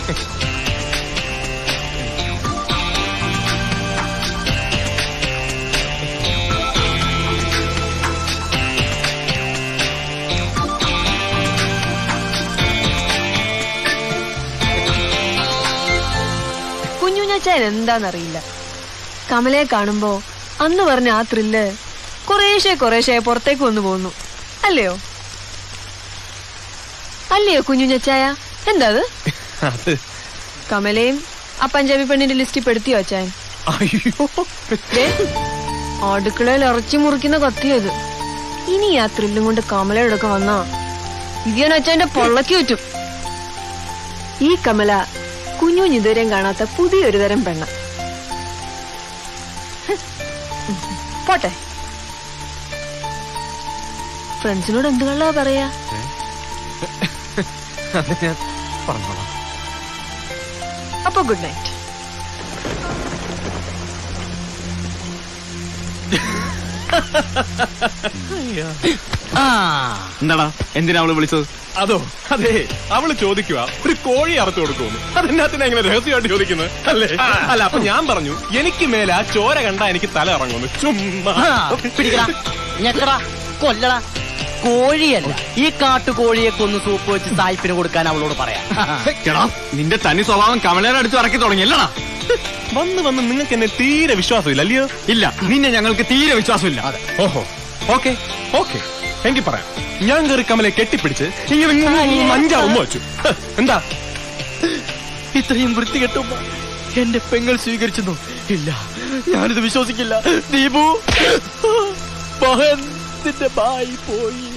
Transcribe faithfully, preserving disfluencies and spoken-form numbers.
കുഞ്ഞുഞ്ഞച്ചാൻ എന്താന്നറിയില്ല. കമലയെ കാണുമ്പോ അന്ന് പറഞ്ഞ ആ ത്രില്ല് കുറേശ്ശെ കുറേശ്ശെ പുറത്തേക്ക് വന്നു പോകുന്നു. അല്ലയോ അല്ലയോ കുഞ്ഞുഞ്ഞച്ചായ? എന്താ അത്? കമലയും ആ പഞ്ചാബി പെണ്ണിന്റെ ലിസ്റ്റിൽ പെടുത്തിയോ അച്ചായൻ? അടുക്കളയിൽ ഇറച്ചി മുറിക്കുന്ന കത്തിയത്. ഇനി ആ ത്രില്ലും കൊണ്ട് കമലയുടെ ഒക്കെ വന്നാ ഇവൻ അച്ചായന്റെ പൊള്ളക്ക് ചുറ്റും. ഈ കമല കുഞ്ഞുഞ്ഞ് ഇതുവരെയും കാണാത്ത പുതിയൊരു തരം പെണ്ണ. പോട്ടെ, ഫ്രണ്ട്സിനോട് എന്ത് കള്ളാ പറയാ? അപ്പൊ ഗുഡ് നൈറ്റ്. എന്താടാ, എന്തിനാ അവള് വിളിച്ചത്? അതോ, അതെ, അവള് ചോദിക്കുക ഒരു കോഴി അറുത്ത് കൊടുക്കുമെന്ന്. അതെന്നാത്തിനാ ഇങ്ങനെ രഹസ്യമായിട്ട് ചോദിക്കുന്നത് അല്ലേ? അല്ല, അപ്പൊ ഞാൻ പറഞ്ഞു എനിക്ക് മേലെ ആ ചോര കണ്ടാ എനിക്ക് തല ഇറങ്ങുന്നു. ചുമ്മാ കൊല്ലടാ. കോഴിയല്ല, ഈ കാട്ടുകോഴിയെ കൊന്ന് സൂപ്പ് വെച്ച് സായിപ്പിന് കൊടുക്കാൻ അവളോട് പറയാം. നിന്റെ തനി സ്വഭാവം കമലേനെ അടിച്ചു ഇറക്കി തുടങ്ങിയല്ലടാ. വന്ന് വന്ന് നിങ്ങൾക്ക് എന്നെ തീരെ വിശ്വാസമില്ല അല്ലയോ? ഇല്ല, നിന്നെ ഞങ്ങൾക്ക് തീരെ വിശ്വാസമില്ല. ഓഹോ, ഓക്കെ ഓക്കെ, എങ്കിൽ പറയാം. ഞാൻ കയറി കമലെ കെട്ടിപ്പിടിച്ച് ഇങ്ങനെ അഞ്ചാവുമ്പോ വെച്ചു. എന്താ ഇത്രയും വൃത്തികെട്ടുമ്പോ എന്റെ പെങ്ങൾ സ്വീകരിച്ചെന്നു? ഇല്ല, ഞാനിത് വിശ്വസിക്കില്ല. ദീപു, നിന്റെ ബായി പോയി.